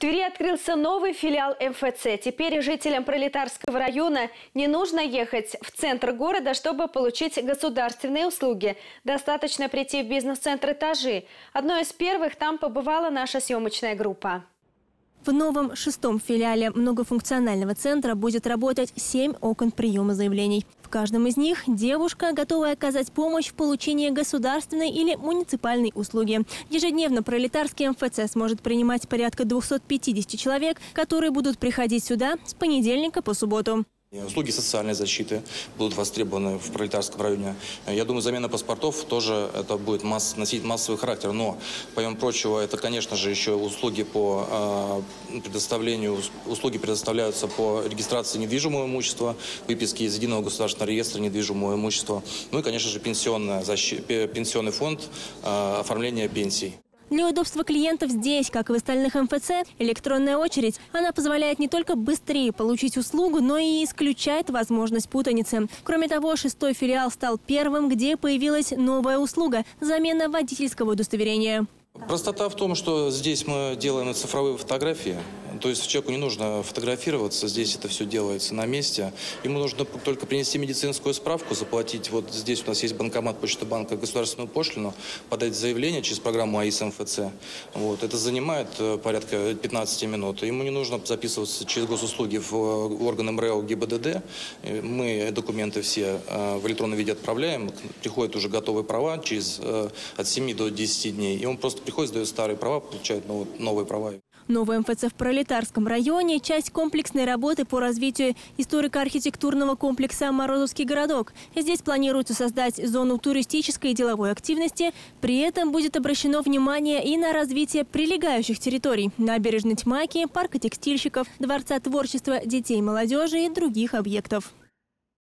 Твери открылся новый филиал МФЦ. Теперь жителям Пролетарского района не нужно ехать в центр города, чтобы получить государственные услуги. Достаточно прийти в бизнес-центр «Этажи». Одной из первых там побывала наша съемочная группа. В новом 6-м филиале многофункционального центра будет работать 7 окон приема заявлений. В каждом из них девушка, готовая оказать помощь в получении государственной или муниципальной услуги. Ежедневно Пролетарский МФЦ сможет принимать порядка 250 человек, которые будут приходить сюда с понедельника по субботу. Услуги социальной защиты будут востребованы в Пролетарском районе. Я думаю, замена паспортов тоже это будет носить массовый характер. Но, помимо прочего, это, конечно же, еще услуги по предоставлению. Услуги предоставляются по регистрации недвижимого имущества, выписки из Единого государственного реестра недвижимого имущества. Ну и, конечно же, пенсионный фонд, оформление пенсий. Для удобства клиентов здесь, как и в остальных МФЦ, электронная очередь. Она позволяет не только быстрее получить услугу, но и исключает возможность путаницы. Кроме того, 6-й филиал стал первым, где появилась новая услуга – замена водительского удостоверения. Простота в том, что здесь мы делаем цифровые фотографии. То есть человеку не нужно фотографироваться, здесь это все делается на месте. Ему нужно только принести медицинскую справку, заплатить. Вот здесь у нас есть банкомат Почта банка, государственную пошлину, подать заявление через программу АИС МФЦ. Вот. Это занимает порядка 15 минут. Ему не нужно записываться через госуслуги в органы МРЭО, ГИБДД. Мы документы все в электронном виде отправляем. Приходят уже готовые права через от 7 до 10 дней. И он просто приходит, сдает старые права, получает новые права. Новый МФЦ в Пролетарском районе – часть комплексной работы по развитию историко-архитектурного комплекса «Морозовский городок». Здесь планируется создать зону туристической и деловой активности. При этом будет обращено внимание и на развитие прилегающих территорий – набережной Тьмаки, парка текстильщиков, дворца творчества детей и молодежи и других объектов.